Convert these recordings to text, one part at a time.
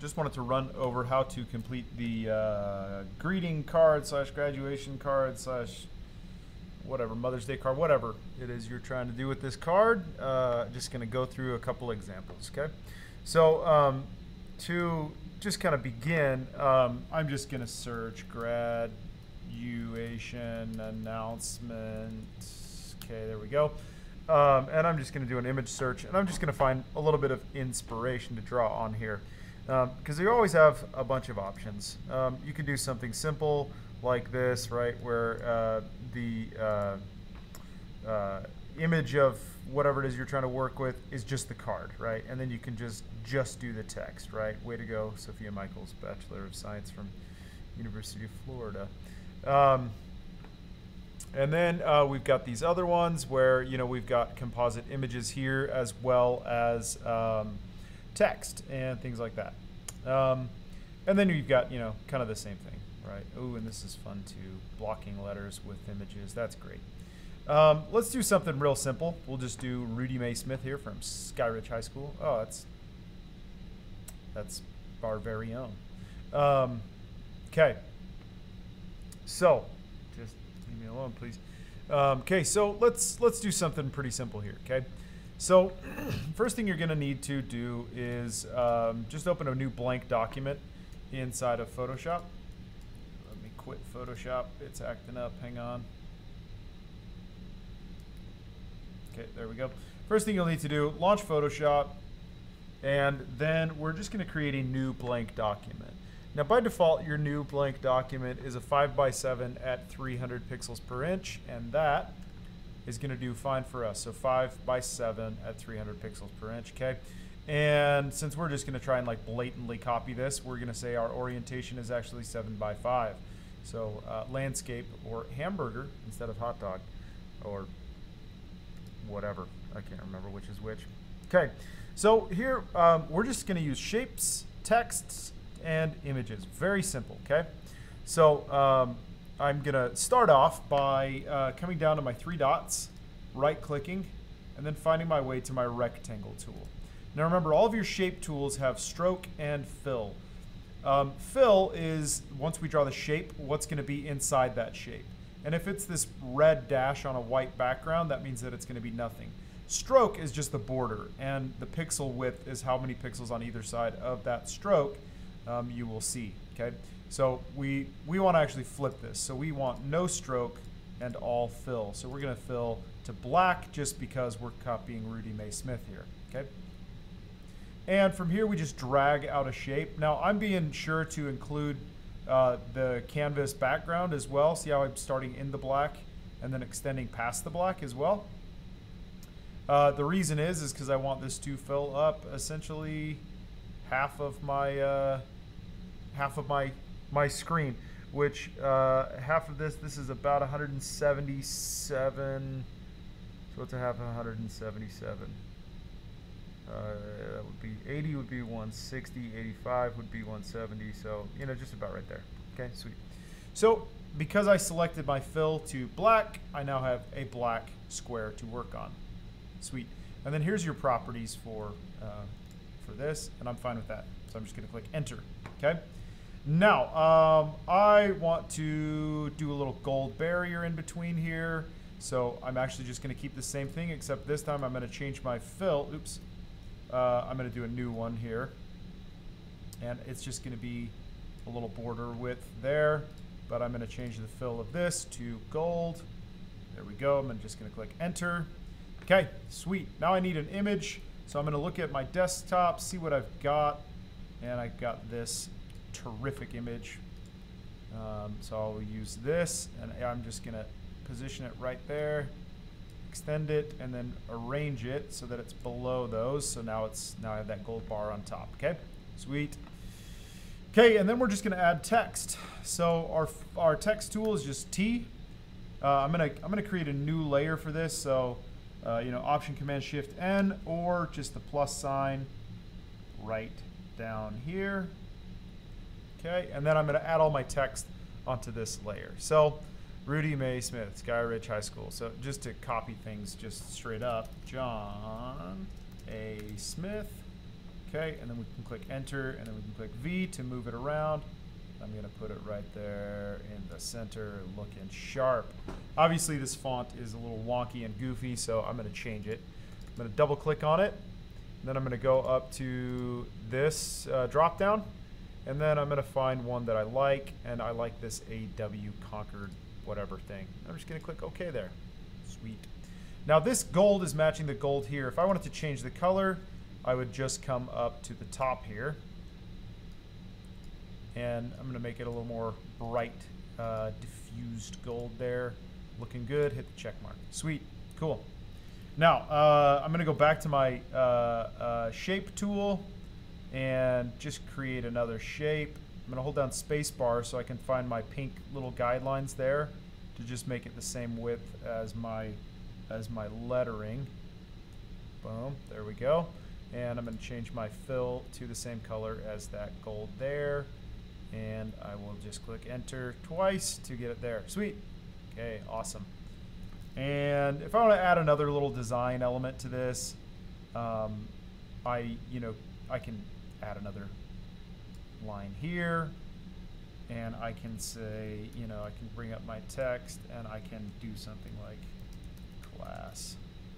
just wanted to run over how to complete the greeting card slash graduation card slash whatever, Mother's Day card, whatever it is you're trying to do with this card. Just going to go through a couple examples, okay? So to just kind of begin, I'm just going to search graduation announcement. Okay, there we go. And I'm just going to do an image search, and I'm just going to find a little bit of inspiration to draw on here. Because you always have a bunch of options. You can do something simple like this, right, where the image of whatever it is you're trying to work with is just the card, right? And then you can just do the text, right? Way to go, Sophia Michaels, Bachelor of Science from University of Florida. And then we've got these other ones where, you know, we've got composite images here as well as text and things like that. And then you've got, you know, kind of the same thing, right? Ooh, and this is fun too. Blocking letters with images. That's great. Let's do something real simple. We'll just do Rudy Mae Smith here from Skyridge High School. Oh, that's our very own. Okay. So, just leave me alone, please. Okay, so let's do something pretty simple here, okay? So first thing you're going to need to do is just open a new blank document inside of Photoshop. Let me quit Photoshop. It's acting up. Hang on. Okay, there we go. First thing you'll need to do, launch Photoshop, and then we're just going to create a new blank document. Now, by default, your new blank document is a 5x7 at 300 pixels per inch, and that is going to do fine for us. So 5x7 at 300 pixels per inch, okay? And since we're just going to try and like blatantly copy this, we're going to say our orientation is actually 7x5. So landscape or hamburger instead of hot dog or whatever. I can't remember which is which. Okay, so here we're just going to use shapes, texts, and images. Very simple, okay? So I'm going to start off by coming down to my three dots, right-clicking, and then finding my way to my rectangle tool. Now remember, all of your shape tools have stroke and fill. Fill is, once we draw the shape, what's going to be inside that shape. And if it's this red dash on a white background, that means that it's going to be nothing. Stroke is just the border, and the pixel width is how many pixels on either side of that stroke you will see, okay? So we want to actually flip this. So we want no stroke and all fill. So we're going to fill to black just because we're copying Rudy Mae Smith here, okay? And from here we just drag out a shape. Now I'm being sure to include the canvas background as well. See how I'm starting in the black and then extending past the black as well? The reason is because I want this to fill up essentially half of my screen, which half of this is about 177. So what's a half of 177? That would be 80 would be 160, 85 would be 170. So, you know, just about right there. Okay, sweet. So because I selected my fill to black, I now have a black square to work on. Sweet. And then here's your properties for this, and I'm fine with that. So I'm just going to click enter. Okay. Now I want to do a little gold barrier in between here. So I'm actually just going to keep the same thing, except this time I'm going to change my fill. Oops. I'm going to do a new one here. And it's just going to be a little border width there. But I'm going to change the fill of this to gold. There we go. I'm just going to click enter. Okay, sweet. Now I need an image. So I'm going to look at my desktop, see what I've got. And I got this terrific image. So I'll use this. And I'm just going to position it right there. Extend it and then arrange it so that it's below those. So now I have that gold bar on top. Okay, sweet. Okay, and then we're just going to add text. So our text tool is just T. I'm gonna create a new layer for this. So you know, Option Command Shift N, or just the plus sign right down here. Okay, and then I'm going to add all my text onto this layer. So Rudy Mae Smith, Skyridge High School. So just to copy things just straight up, John A. Smith, Okay, and then we can click enter, and then we can click V to move it around. I'm going to put it right there in the center, looking sharp. Obviously, this font is a little wonky and goofy, so I'm going to change it. I'm going to double click on it, and then I'm going to go up to this drop down, and then I'm going to find one that I like, and I like this AW Concord whatever thing. I'm just going to click OK there. Sweet. Now this gold is matching the gold here. If I wanted to change the color, I would just come up to the top here, and I'm going to make it a little more bright, diffused gold there. Looking good. Hit the check mark. Sweet. Cool. Now, I'm going to go back to my shape tool and just create another shape. I'm going to hold down spacebar so I can find my pink little guidelines there to just make it the same width as my lettering. Boom. There we go. And I'm going to change my fill to the same color as that gold there. And I will just click enter twice to get it there. Sweet. Okay, awesome. And if I want to add another little design element to this, I can add another line here, and I can say, I can bring up my text, and I can do something like class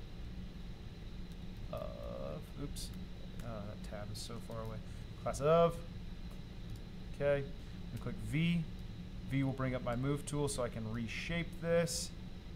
of, oops, that tab is so far away. Class of, okay, and click V. V will bring up my move tool so I can reshape this.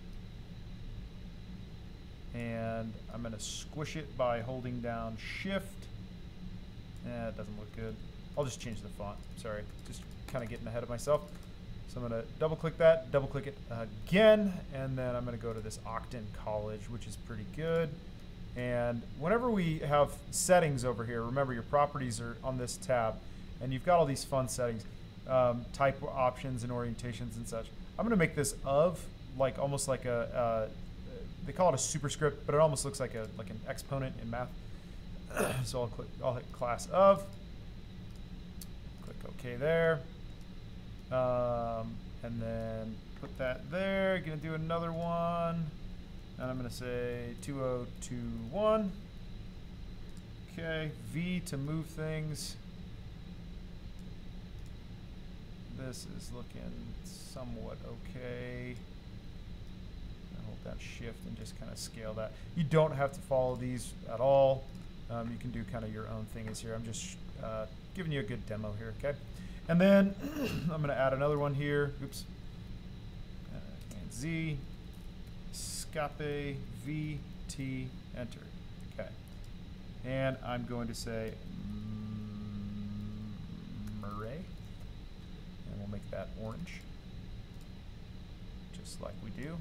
And I'm going to squish it by holding down Shift. It doesn't look good. I'll just change the font. Sorry, just kind of getting ahead of myself. So I'm going to double click that, double click it again, and then I'm going to go to this Octon College, which is pretty good. And whenever we have settings over here, remember your properties are on this tab, and you've got all these fun settings, type options and orientations and such. I'm going to make this of, like almost like a they call it a superscript, but it almost looks like an exponent in math. So I'll hit class of, click OK there, and then put that there. Gonna do another one, and I'm gonna say 2021. Okay, V to move things. This is looking somewhat okay. Hold down Shift and just kind of scale that. You don't have to follow these at all. You can do kind of your own things here. I'm just giving you a good demo here, okay? And then I'm going to add another one here. Oops. And Z, Scape, V, T, enter. Okay. And I'm going to say Murray. And we'll make that orange, just like we do.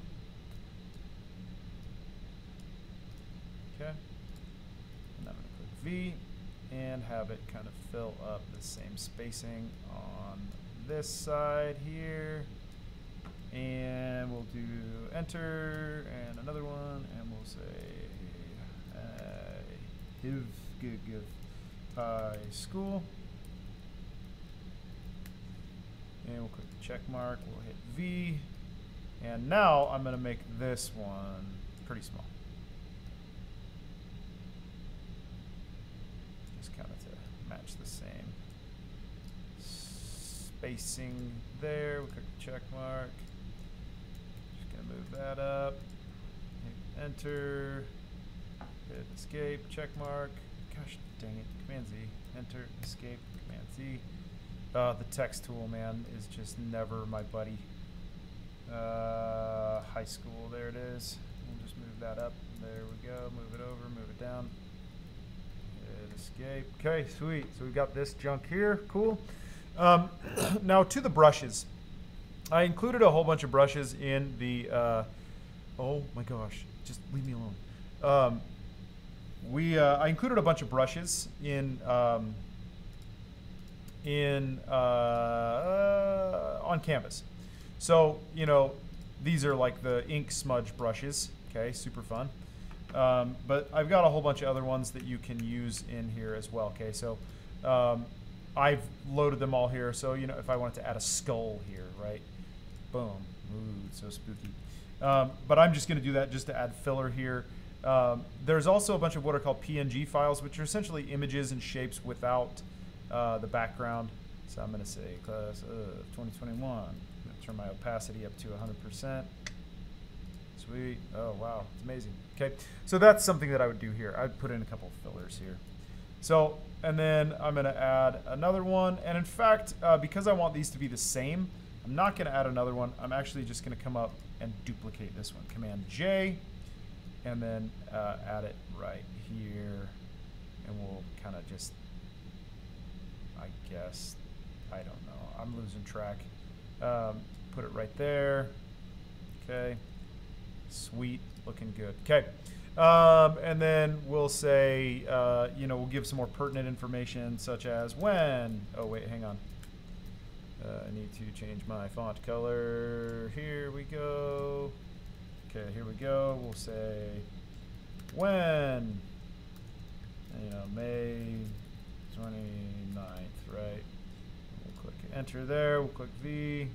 Okay, and I'm going to click V and have it kind of fill up the same spacing on this side here. And we'll do enter and another one, and we'll say give high school. And we'll click the check mark, we'll hit V. And now I'm going to make this one pretty small. Kind of to match the same spacing there. We'll click the check mark. Just gonna move that up. Hit enter. Hit escape. Check mark. Gosh dang it. Command Z. Enter. Escape. Command Z. The text tool, man, is just never my buddy. High school. There it is. We'll just move that up. There we go. Move it over. Move it down. Escape. Okay, sweet. So we've got this junk here. Cool. Now to the brushes. I included a whole bunch of brushes in the. Oh my gosh! Just leave me alone. I included a bunch of brushes in on Canvas. So these are like the ink smudge brushes. Okay, super fun. But I've got a whole bunch of other ones that you can use in here as well. Okay, so I've loaded them all here. So if I wanted to add a skull here, right? Boom. Ooh, so spooky. But I'm just going to do that just to add filler here. There's also a bunch of what are called PNG files, which are essentially images and shapes without the background. So I'm going to say class of 2021. I'm going to turn my opacity up to 100%. Sweet. Oh, wow. It's amazing. Okay. So that's something that I would do here. I'd put in a couple of fillers here. So, and then I'm going to add another one. And in fact, because I want these to be the same, I'm not going to add another one. I'm actually just going to come up and duplicate this one. Command J, and then add it right here. And we'll kind of just, I guess, I don't know. I'm losing track. Put it right there. Okay. Sweet. Looking good. Okay. And then we'll say, we'll give some more pertinent information such as when. Oh, wait, hang on. I need to change my font color. Here we go. Okay, here we go. We'll say when, May 29th, right? We'll click enter there. We'll click V.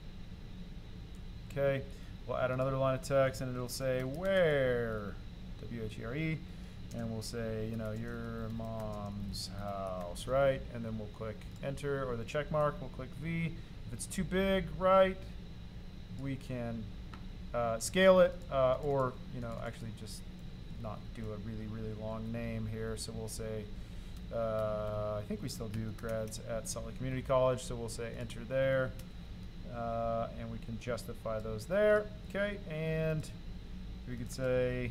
Okay. We'll add another line of text, and it'll say where, W-H-E-R-E, and we'll say, your mom's house, right? And then we'll click enter or the check mark. We'll click V. If it's too big, right, we can scale it, or actually just not do a really, really long name here. So we'll say, I think we still do grads at Salt Lake Community College, so we'll say enter there. And we can justify those there. Okay, and we could say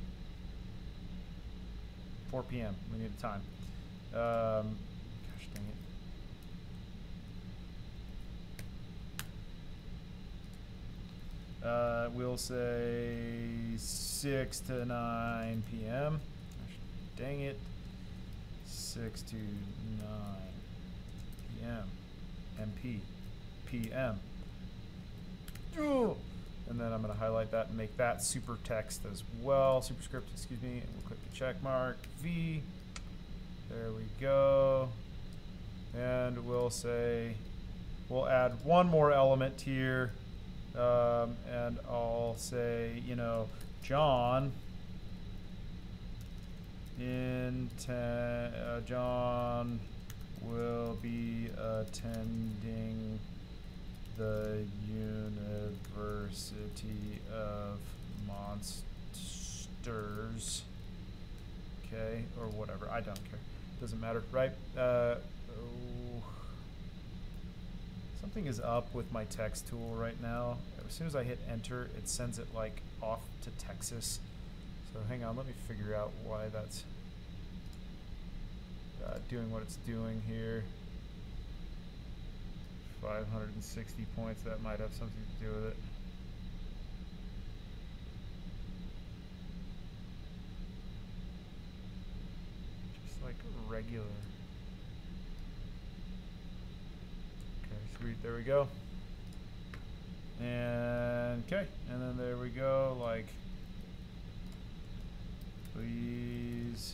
4 p.m. We need a time. Gosh dang it. We'll say 6 to 9 p.m. Gosh dang it. 6 to 9 p.m. MP. PM. And then I'm going to highlight that and make that super text as well. Superscript, excuse me. And we'll click the check mark. V. There we go. And we'll say, we'll add one more element here. And I'll say, John. John will be attending the University of Monsters, okay, or whatever. I don't care. Doesn't matter, right? Something is up with my text tool right now. As soon as I hit enter, it sends it like off to Texas. So hang on, let me figure out why that's doing what it's doing here. 560 points, that might have something to do with it. Just like regular. Okay, sweet, there we go. And okay, and then there we go, like, please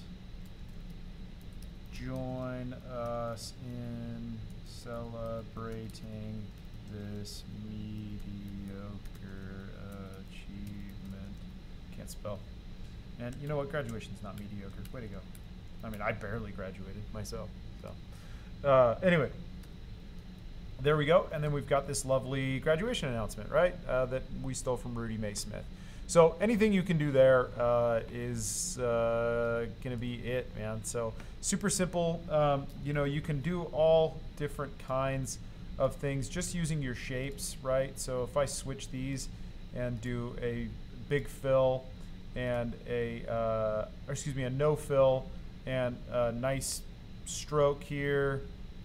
join us in celebrating this mediocre achievement. Can't spell. And you know what? Graduation's not mediocre. Way to go. I mean, I barely graduated myself. So, anyway, there we go. And then we've got this lovely graduation announcement, right? That we stole from Rudy May Smith. So anything you can do there is going to be it, man. So super simple. You can do all different kinds of things just using your shapes, right? So if I switch these and do a big fill and a no fill and a nice stroke here,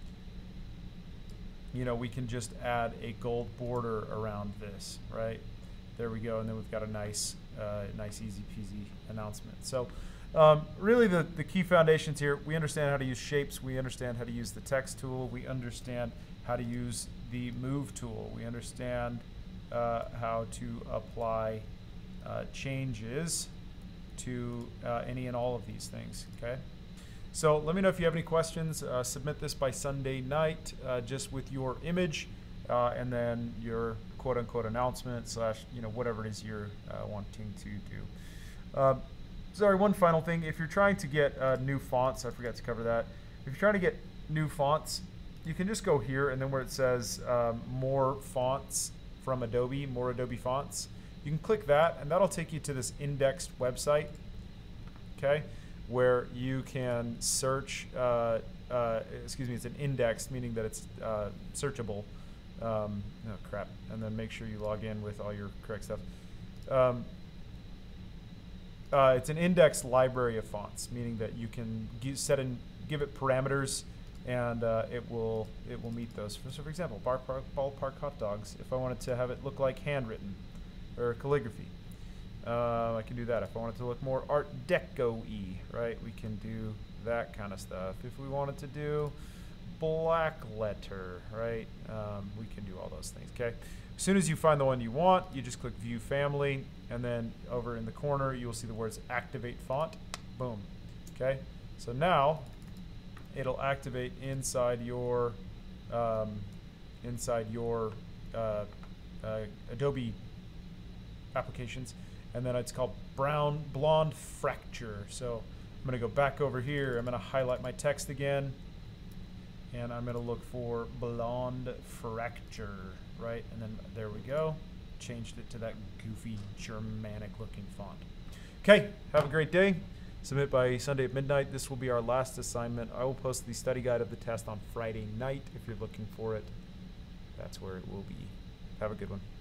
we can just add a gold border around this, right? There we go, and then we've got a nice, easy peasy announcement. So really the key foundations here, we understand how to use shapes, we understand how to use the text tool, we understand how to use the move tool, we understand how to apply changes to any and all of these things, okay? So let me know if you have any questions. Submit this by Sunday night just with your image and then your quote-unquote announcement / whatever it is you're wanting to do. Sorry, one final thing. If you're trying to get new fonts, I forgot to cover that. If you're trying to get new fonts, you can just go here and then where it says more fonts from Adobe, more Adobe fonts, you can click that and that'll take you to this indexed website, okay, where you can search, excuse me, it's an indexed, meaning that it's searchable. Oh crap, and then make sure you log in with all your correct stuff. It's an indexed library of fonts, meaning that you can give it parameters, and it will meet those. So, for example, ballpark hot dogs. If I wanted to have it look like handwritten or calligraphy, I can do that. If I want it to look more Art Deco-y, right, we can do that kind of stuff. If we wanted to do black letter, right, we can do all those things. Okay. As soon as you find the one you want, you just click View Family, and then over in the corner you will see the words Activate Font. Boom. Okay. So now it'll activate inside your Adobe applications, and then it's called Blonde Fracture. So I'm going to go back over here. I'm going to highlight my text again, and I'm going to look for Blonde Fracture, right? And then there we go. Changed it to that goofy Germanic looking font. Okay, have a great day. Submit by Sunday at midnight. This will be our last assignment. I will post the study guide of the test on Friday night if you're looking for it. That's where it will be. Have a good one.